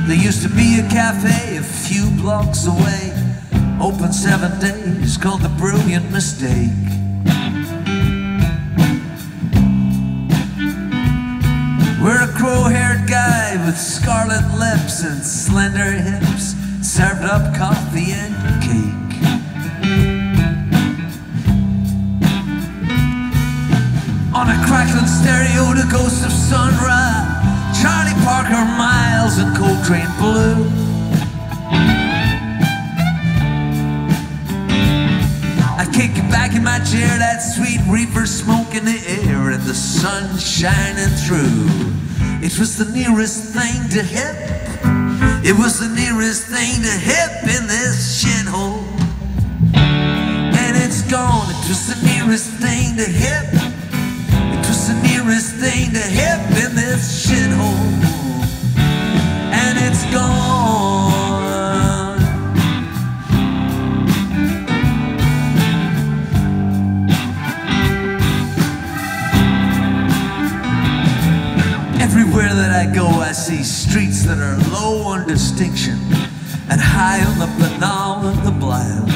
There used to be a cafe a few blocks away, open 7 days, called The Brilliant Mistake. Where a crow-haired guy with scarlet lips and slender hips served up coffee and cake. On a crackling stereo, the ghost of Sun Ra, Charlie Parker, Miles and Coltrane Blue. I kick back in my chair, that sweet reefer smoke in the air and the sun shining through. It was the nearest thing to hip. It was the nearest thing to hip in this shithole. And it's gone. It was the nearest thing to hip. It was the nearest thing to hip in this shithole. And it's gone. Everywhere that I go, I see streets that are low on distinction and high on the banal and the blind.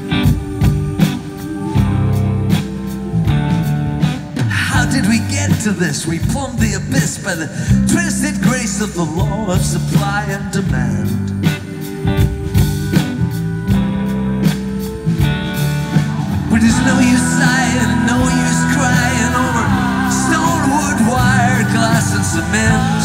How did we get to this? We plumbed the abyss by the twisted grace of the law of supply and demand. But there's no use sighing, no use crying over stone, wood, wire, glass and cement.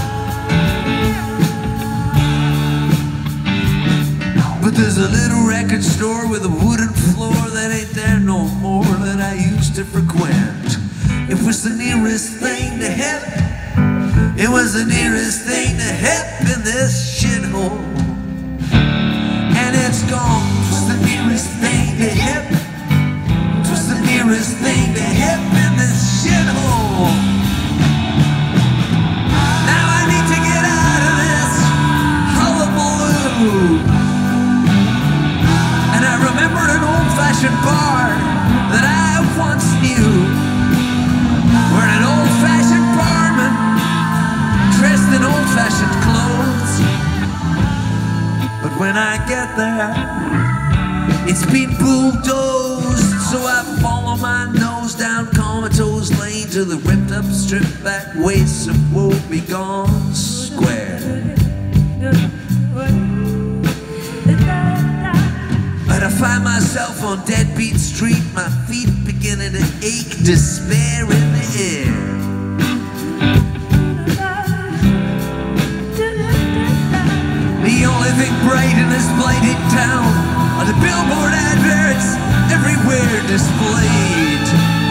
But there's a little record store with a wooden floor that ain't there no more, that I used to frequent. It was the nearest thing to hip. It was the nearest thing to hip in this shithole. And it's gone. It was the nearest thing to hip. It was the nearest thing to hip in this shithole. Now I need to get out of this hullabaloo. And I remembered an old-fashioned bar that I once knew, where an old-fashioned barman dressed in old-fashioned clothes. But when I get there, it's been bulldozed. So I follow my nose down Comatose Lane to the ripped-up, stripped-back wastes of woe-begone square. But I find myself on Deadbeat Street, my feet beginning to ache, despair in the air. The only thing bright in this blighted town are the billboard adverts everywhere displayed.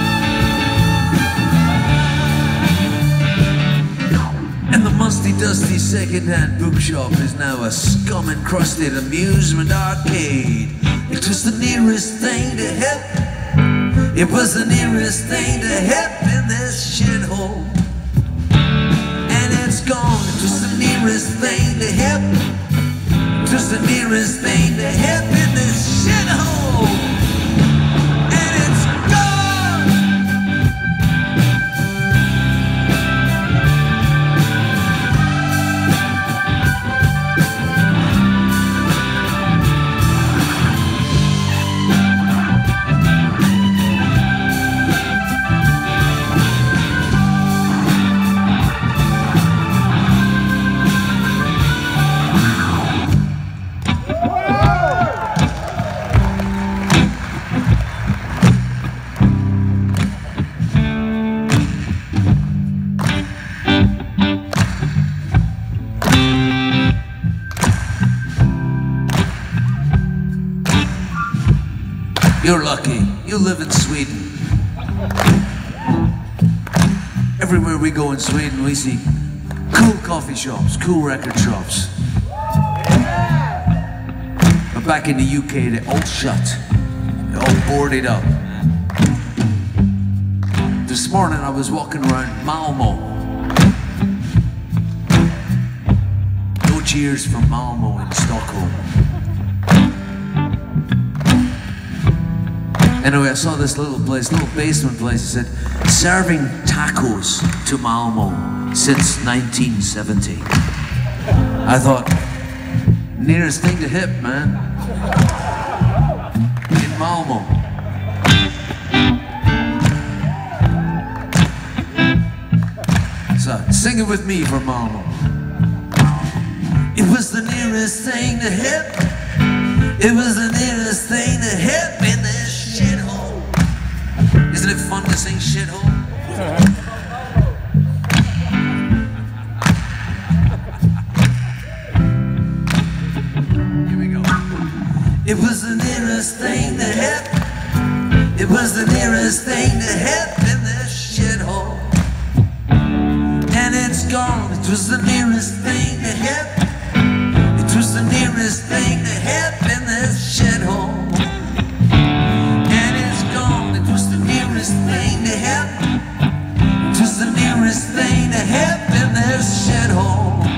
And the musty, dusty second-hand bookshop is now a scum-encrusted amusement arcade. It was the nearest thing to hip. It was the nearest thing to hip in this shithole. And it's gone. It was the nearest thing to hip. It was the nearest thing to hip in this shithole. And it's gone. You're lucky. You live in Sweden. Everywhere we go in Sweden, we see cool coffee shops, cool record shops. But back in the UK, they're all shut. They're all boarded up. This morning, I was walking around Malmo. No cheers from Malmo in Stockholm. Anyway, I saw this little place, little basement place. It said, serving tacos to Malmo since 1970. I thought, nearest thing to hip, man. In Malmo. So, sing it with me for Malmo. It was the nearest thing to hip. It was the nearest thing to hip in this shithole. Isn't it fun to sing shithole? It was the nearest thing to hip. It was the nearest thing to hip in this shithole. And it's gone. It was the nearest thing to hip. It was the nearest thing to hip in this shithole. And it's gone. It was the nearest thing to hip. It was the nearest thing to hip in this shithole.